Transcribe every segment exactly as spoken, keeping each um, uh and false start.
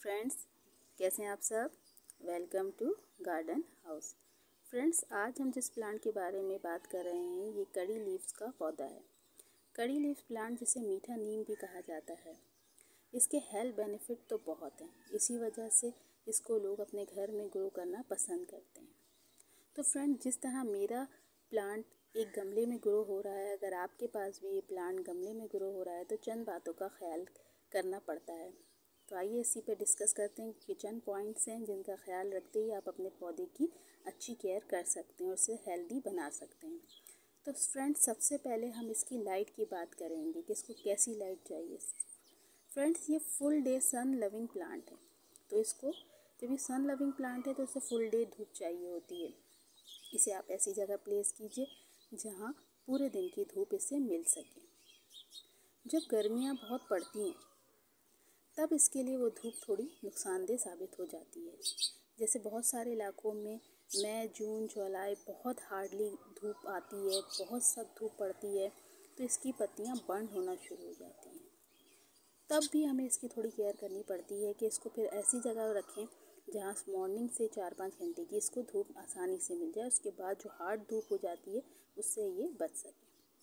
Friends, कैसे हैं आप सब। Welcome to garden house. Friends, आज हम जिस प्लांट के बारे में बात कर रहे हैं ये कड़ी लीव्स का पौधा है। कड़ी लीव्स प्लांट जिसे मीठा नीम भी कहा जाता है। इसके हेल्थ बेनिफिट तो बहुत हैं, इसी वजह से इसको लोग अपने घर में ग्रो करना पसंद करते हैं। तो फ्रेंड, जिस तरह मेरा प्लांट एक गमले में ग्रो हो रहा है, अगर आपके पास भी ये प्लांट गमले में ग्रो हो रहा है तो चंद बातों का ख्याल करना पड़ता है। तो आइए इसी पे डिस्कस करते हैं कि चंद पॉइंट्स हैं जिनका ख्याल रखते ही आप अपने पौधे की अच्छी केयर कर सकते हैं और उसे हेल्दी बना सकते हैं। तो फ्रेंड्स, सबसे पहले हम इसकी लाइट की बात करेंगे कि इसको कैसी लाइट चाहिए। फ्रेंड्स, ये full day sun loving plant है, तो इसको जब ये सन लविंग प्लांट है तो इसे फुल डे धूप चाहिए होती है। इसे आप ऐसी जगह प्लेस कीजिए जहाँ पूरे दिन की धूप इसे मिल सके। जब गर्मियाँ बहुत पड़ती हैं तब इसके लिए वो धूप थोड़ी नुकसानदेह साबित हो जाती है। जैसे बहुत सारे इलाकों में मई, जून, जुलाई बहुत हार्डली धूप आती है, बहुत सख्त धूप पड़ती है, तो इसकी पत्तियां बर्न होना शुरू हो जाती हैं। तब भी हमें इसकी थोड़ी केयर करनी पड़ती है कि इसको फिर ऐसी जगह रखें जहाँ मॉर्निंग से चार पाँच घंटे की इसको धूप आसानी से मिल जाए। उसके बाद जो हार्ड धूप हो जाती है उससे ये बच सके।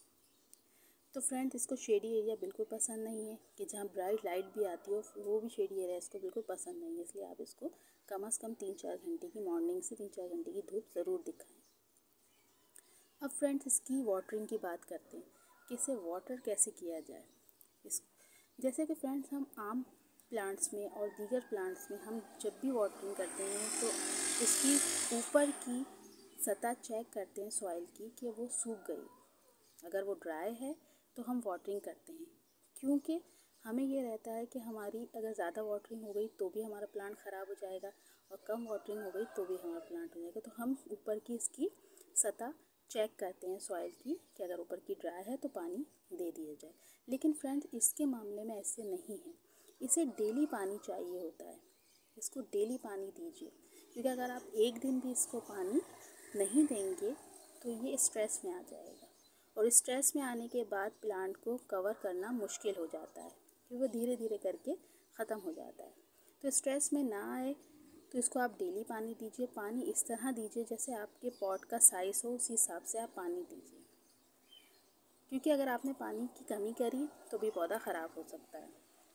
तो फ्रेंड्स, इसको शेडी एरिया बिल्कुल पसंद नहीं है कि जहाँ ब्राइट लाइट भी आती हो, वो भी शेडी एरिया इसको बिल्कुल पसंद नहीं है। इसलिए आप इसको कम से कम तीन चार घंटे की मॉर्निंग से तीन चार घंटे की धूप ज़रूर दिखाएं। अब फ्रेंड्स, इसकी वाटरिंग की बात करते हैं कि इसे वाटर कैसे किया जाए। इस जैसे कि फ्रेंड्स, हम आम प्लांट्स में और दीगर प्लांट्स में हम जब भी वाटरिंग करते हैं तो इसकी ऊपर की सतह चेक करते हैं सॉइल की कि वो सूख गई। अगर वो ड्राई है तो हम वाटरिंग करते हैं, क्योंकि हमें ये रहता है कि हमारी अगर ज़्यादा वाटरिंग हो गई तो भी हमारा प्लांट ख़राब हो जाएगा और कम वाटरिंग हो गई तो भी हमारा प्लांट हो जाएगा। तो हम ऊपर की इसकी सतह चेक करते हैं सॉइल की कि अगर ऊपर की ड्राई है तो पानी दे दिया जाए। लेकिन फ्रेंड्स, इसके मामले में ऐसे नहीं है। इसे डेली पानी चाहिए होता है। इसको डेली पानी दीजिए, क्योंकि अगर आप एक दिन भी इसको पानी नहीं देंगे तो ये स्ट्रेस में आ जाएगा और स्ट्रेस में आने के बाद प्लांट को कवर करना मुश्किल हो जाता है, क्योंकि वो धीरे धीरे करके ख़त्म हो जाता है। तो स्ट्रेस में ना आए तो इसको आप डेली पानी दीजिए। पानी इस तरह दीजिए जैसे आपके पॉट का साइज़ हो, उसी हिसाब से आप पानी दीजिए, क्योंकि अगर आपने पानी की कमी करी तो भी पौधा ख़राब हो सकता है।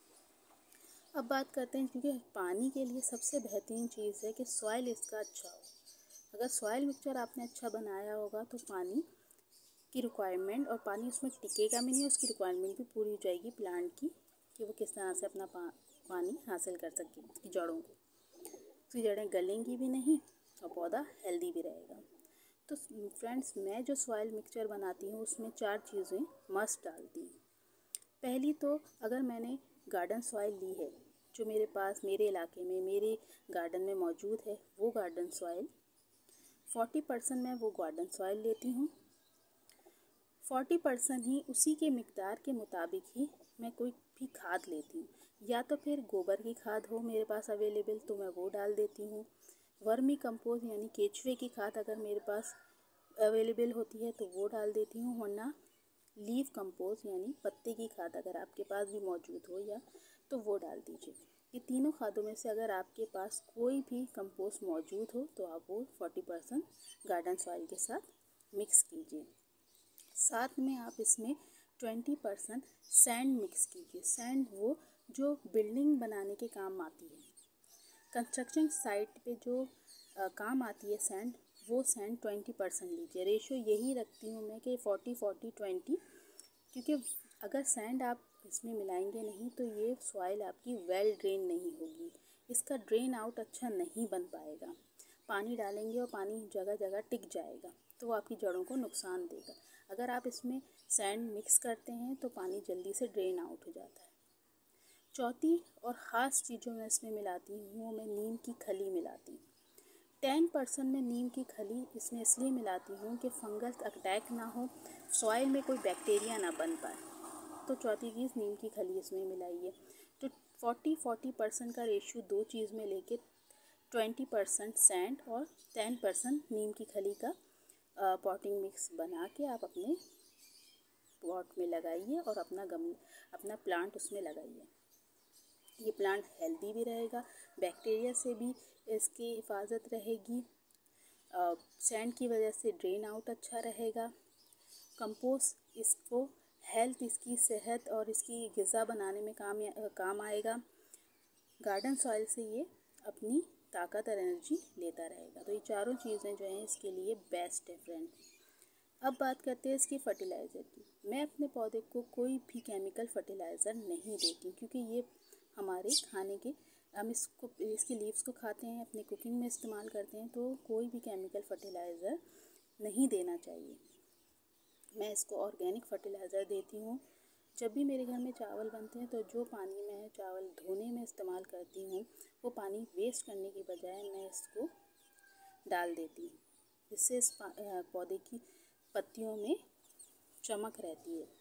अब बात करते हैं, क्योंकि पानी के लिए सबसे बेहतरीन चीज़ है कि सॉइल इसका अच्छा हो। अगर सॉइल मिक्सचर आपने अच्छा बनाया होगा तो पानी की रिक्वायरमेंट और पानी उसमें टिकेगा भी नहीं, उसकी रिक्वायरमेंट भी पूरी हो जाएगी प्लांट की कि वो किस तरह से अपना पा, पानी हासिल कर सके उसकी जड़ों को। उसकी जड़ें गलेंगी भी नहीं और पौधा हेल्दी भी रहेगा। तो फ्रेंड्स, मैं जो सॉइल मिक्सचर बनाती हूँ उसमें चार चीज़ें मस्ट डालती हूँ। पहली तो, अगर मैंने गार्डन सॉइल ली है जो मेरे पास मेरे इलाके में मेरे गार्डन में मौजूद है, वो गार्डन सॉइल फोर्टी परसेंट मैं वो गार्डन सॉइल लेती हूँ। फोर्टी परसेंट ही उसी के मिकदार के मुताबिक ही मैं कोई भी खाद लेती हूँ। या तो फिर गोबर की खाद हो मेरे पास अवेलेबल तो मैं वो डाल देती हूँ। वर्मी कंपोस्ट यानी केचुए की खाद अगर मेरे पास अवेलेबल होती है तो वो डाल देती हूँ, वरना लीफ कंपोस्ट यानी पत्ते की खाद अगर आपके पास भी मौजूद हो या तो वो डाल दीजिए। ये तीनों खादों में से अगर आपके पास कोई भी कंपोस्ट मौजूद हो तो आप वो फोर्टी परसेंट गार्डन सॉइल के साथ मिक्स कीजिए। साथ में आप इसमें ट्वेंटी परसेंट सैंड मिक्स कीजिए। सैंड वो जो बिल्डिंग बनाने के काम आती है, कंस्ट्रक्शन साइट पे जो आ, काम आती है सैंड, वो सैंड ट्वेंटी परसेंट लीजिए। रेशो यही रखती हूँ मैं कि फोर्टी फोर्टी ट्वेंटी, क्योंकि अगर सैंड आप इसमें मिलाएंगे नहीं तो ये सॉइल आपकी वेल ड्रेन नहीं होगी, इसका ड्रेन आउट अच्छा नहीं बन पाएगा। पानी डालेंगे और पानी जगह जगह टिक जाएगा तो वो आपकी जड़ों को नुकसान देगा। अगर आप इसमें सैंड मिक्स करते हैं तो पानी जल्दी से ड्रेन आउट हो जाता है। चौथी और ख़ास चीज़ जो मैं इसमें मिलाती हूँ वो मैं नीम की खली मिलाती हूँ। टेन परसेंट में नीम की खली इसमें इसलिए मिलाती हूँ कि फंगस अटैक ना हो, सॉइल में कोई बैक्टीरिया ना बन पाए। तो चौथी चीज़ नीम की खली इसमें मिलाइए। तो फोर्टी फोर्टी परसेंट का रेशियो दो चीज़ में लेके ट्वेंटी परसेंट सैंड और टेन परसेंट नीम की खली का पॉटिंग मिक्स बना के आप अपने पॉट में लगाइए और अपना गमला अपना प्लांट उसमें लगाइए। ये प्लांट हेल्दी भी रहेगा, बैक्टीरिया से भी इसकी हिफाजत रहेगी, सैंड की वजह से ड्रेन आउट अच्छा रहेगा। कंपोस्ट इसको हेल्थ, इसकी सेहत और इसकी ग़िज़ा बनाने में काम काम आएगा। गार्डन सॉइल से ये अपनी ताकत और एनर्जी लेता रहेगा। तो ये चारों चीज़ें जो हैं इसके लिए बेस्ट है फ्रेंड। अब बात करते हैं इसकी फर्टिलाइज़र की। मैं अपने पौधे को कोई भी केमिकल फर्टिलाइज़र नहीं देती, क्योंकि ये हमारे खाने के, हम इसको इसकी लीव्स को खाते हैं, अपने कुकिंग में इस्तेमाल करते हैं, तो कोई भी केमिकल फर्टिलाइज़र नहीं देना चाहिए। मैं इसको ऑर्गेनिक फर्टिलाइज़र देती हूँ। जब भी मेरे घर में चावल बनते हैं तो जो पानी मैं चावल धोने में इस्तेमाल करती हूँ, वो पानी वेस्ट करने की बजाय मैं इसको डाल देती हूँ, जिससे इस पौधे की पत्तियों में चमक रहती है।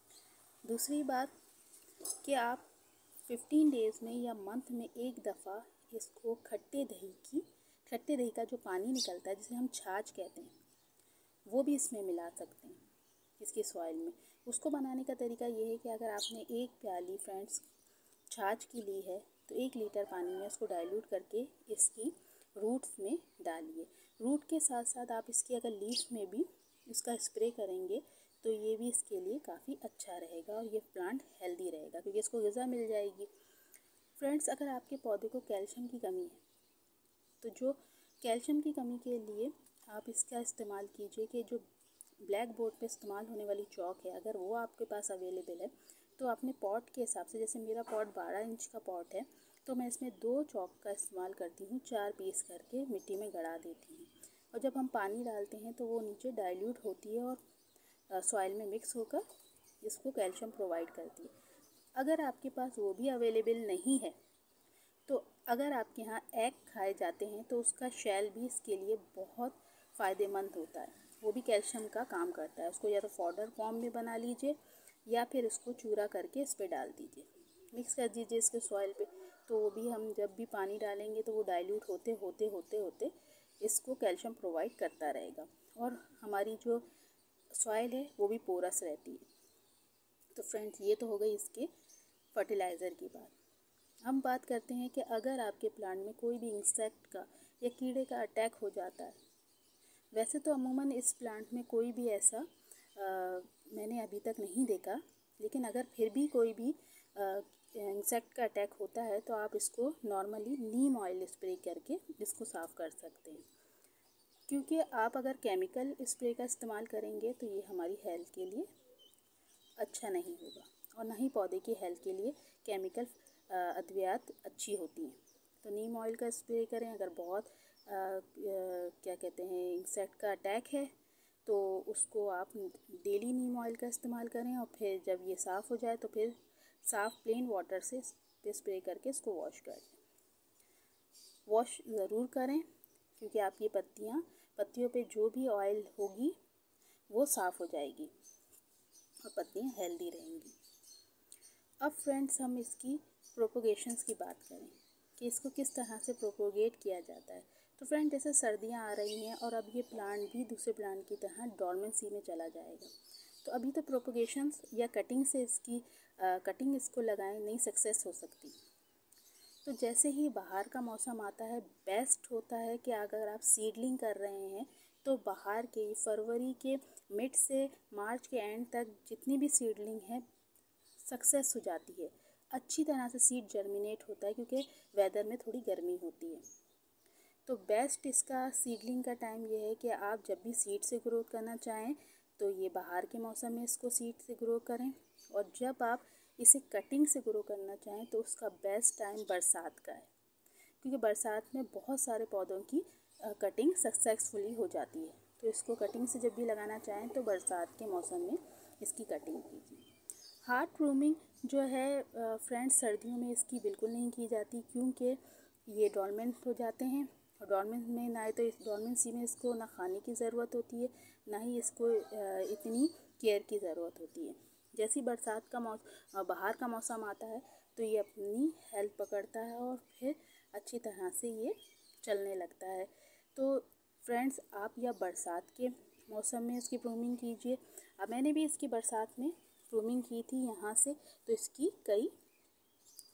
दूसरी बात कि आप पंद्रह डेज़ में या मंथ में एक दफ़ा इसको खट्टे दही की खट्टे दही का जो पानी निकलता है, जिसे हम छाछ कहते हैं, वो भी इसमें मिला सकते हैं इसकी सॉइल में। उसको बनाने का तरीका ये है कि अगर आपने एक प्याली फ्रेंड्स छाछ की ली है तो एक लीटर पानी में उसको डाइल्यूट करके इसकी रूट्स में डालिए। रूट के साथ साथ आप इसकी अगर लीफ में भी इसका स्प्रे करेंगे तो ये भी इसके लिए काफ़ी अच्छा रहेगा और ये प्लांट हेल्दी रहेगा, क्योंकि इसको ग़िज़ा मिल जाएगी। फ्रेंड्स, अगर आपके पौधे को कैल्शियम की कमी है तो जो कैल्शियम की कमी के लिए आप इसका इस्तेमाल कीजिए कि जो ब्लैक बोर्ड पे इस्तेमाल होने वाली चॉक है, अगर वो आपके पास अवेलेबल है तो अपने पॉट के हिसाब से, जैसे मेरा पॉट बारह इंच का पॉट है तो मैं इसमें दो चॉक का इस्तेमाल करती हूँ, चार पीस करके मिट्टी में गड़ा देती हूँ, और जब हम पानी डालते हैं तो वो नीचे डाइल्यूट होती है और सॉइल में मिक्स होकर इसको कैल्शियम प्रोवाइड करती है। अगर आपके पास वो भी अवेलेबल नहीं है तो अगर आपके यहाँ एग खाए जाते हैं तो उसका शेल भी इसके लिए बहुत फ़ायदेमंद होता है, वो भी कैल्शियम का काम करता है। उसको या तो पाउडर फॉर्म में बना लीजिए या फिर उसको चूरा करके इस पर डाल दीजिए, मिक्स कर दीजिए इसके सॉइल पे, तो वो भी हम जब भी पानी डालेंगे तो वो डाइल्यूट होते होते होते होते इसको कैल्शियम प्रोवाइड करता रहेगा और हमारी जो सॉइल है वो भी पोरस रहती है। तो फ्रेंड्स, ये तो हो गई इसके फर्टिलाइज़र की बात। हम बात करते हैं कि अगर आपके प्लांट में कोई भी इंसेक्ट का या कीड़े का अटैक हो जाता है, वैसे तो अमूमन इस प्लांट में कोई भी ऐसा आ, मैंने अभी तक नहीं देखा, लेकिन अगर फिर भी कोई भी इंसेक्ट का अटैक होता है तो आप इसको नॉर्मली नीम ऑयल स्प्रे करके इसको साफ़ कर सकते हैं, क्योंकि आप अगर केमिकल स्प्रे का इस्तेमाल करेंगे तो ये हमारी हेल्थ के लिए अच्छा नहीं होगा और ना ही पौधे की हेल्थ के लिए केमिकल अद्वियात अच्छी होती हैं। तो नीम ऑयल का स्प्रे करें। अगर बहुत आ, आ, क्या कहते हैं इंसेक्ट का अटैक है तो उसको आप डेली नीम ऑयल का इस्तेमाल करें और फिर जब ये साफ़ हो जाए तो फिर साफ़ प्लेन वाटर से स्प्रे करके इसको वॉश कर दें। वॉश ज़रूर करें, क्योंकि आपकी पत्तियाँ पत्तियों पे जो भी ऑयल होगी वो साफ़ हो जाएगी और पत्तियाँ हेल्दी रहेंगी। अब फ्रेंड्स, हम इसकी प्रोपोगेशंस की बात करें कि इसको किस तरह से प्रोपोगेट किया जाता है। तो फ्रेंड, जैसे सर्दियाँ आ रही हैं और अब ये प्लांट भी दूसरे प्लांट की तरह डॉर्मेंसी में चला जाएगा, तो अभी तो प्रोपोगेशंस या कटिंग से इसकी आ, कटिंग इसको लगाएं नहीं सक्सेस हो सकती। तो जैसे ही बाहर का मौसम आता है, बेस्ट होता है कि अगर आप सीडलिंग कर रहे हैं तो बाहर के फरवरी के मिड से मार्च के एंड तक जितनी भी सीडलिंग है सक्सेस हो जाती है, अच्छी तरह से सीड जर्मिनेट होता है, क्योंकि वेदर में थोड़ी गर्मी होती है। तो बेस्ट इसका सीडलिंग का टाइम ये है कि आप जब भी सीड से ग्रोथ करना चाहें तो ये बाहर के मौसम में इसको सीड से ग्रो करें, और जब आप इसे कटिंग से ग्रो करना चाहें तो उसका बेस्ट टाइम बरसात का है, क्योंकि बरसात में बहुत सारे पौधों की कटिंग सक्सेसफुली हो जाती है। तो इसको कटिंग से जब भी लगाना चाहें तो बरसात के मौसम में इसकी कटिंग कीजिए। हार्ड प्रूमिंग जो है फ्रेंड्स, सर्दियों में इसकी बिल्कुल नहीं की जाती, क्योंकि ये डॉर्मेंट हो जाते हैं और डॉर्मेंट में ना तो इस डॉर्मेंसी में इसको ना खाने की ज़रूरत होती है, ना ही इसको इतनी केयर की ज़रूरत होती है। जैसी बरसात का मौसम बाहर का मौसम आता है तो ये अपनी हेल्थ पकड़ता है और फिर अच्छी तरह से ये चलने लगता है। तो फ्रेंड्स, आप या बरसात के मौसम में इसकी प्रूमिंग कीजिए। अब मैंने भी इसकी बरसात में प्रूमिंग की थी यहाँ से, तो इसकी कई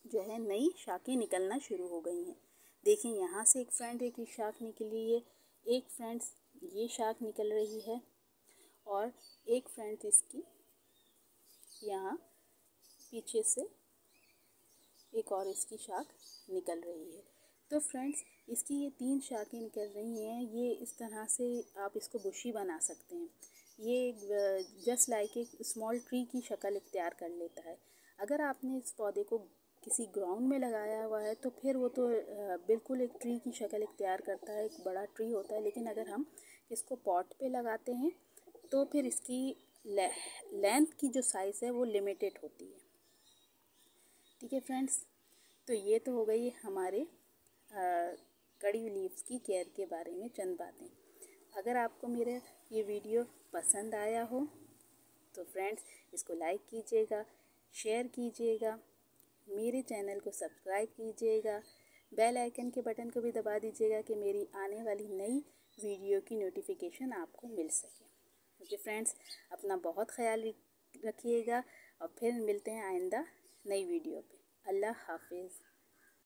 जो है नई शाखें निकलना शुरू हो गई हैं। देखिए यहाँ से एक फ्रेंड एक ही शाख निकली है, एक फ्रेंड्स ये शाख निकल रही है और एक फ्रेंड्स इसकी यहाँ पीछे से एक और इसकी शाख निकल रही है। तो फ्रेंड्स इसकी ये तीन शाखें निकल रही हैं। ये इस तरह से आप इसको बुशी बना सकते हैं। ये जस्ट लाइक एक स्मॉल ट्री की शक्ल इख्तियार कर लेता है। अगर आपने इस पौधे को किसी ग्राउंड में लगाया हुआ है तो फिर वो तो बिल्कुल एक ट्री की शक्ल इख्तियार करता है, एक बड़ा ट्री होता है। लेकिन अगर हम इसको पॉट पे लगाते हैं तो फिर इसकी ले, लेंथ की जो साइज़ है वो लिमिटेड होती है। ठीक है फ्रेंड्स, तो ये तो हो गई हमारे आ, कड़ी लीव्स की केयर के बारे में चंद बातें। अगर आपको मेरा ये वीडियो पसंद आया हो तो फ्रेंड्स इसको लाइक कीजिएगा, शेयर कीजिएगा, मेरे चैनल को सब्सक्राइब कीजिएगा, बेल आइकन के बटन को भी दबा दीजिएगा कि मेरी आने वाली नई वीडियो की नोटिफिकेशन आपको मिल सके। ओके फ्रेंड्स, अपना बहुत ख्याल रखिएगा और फिर मिलते हैं आइंदा नई वीडियो पे। अल्लाह हाफिज़।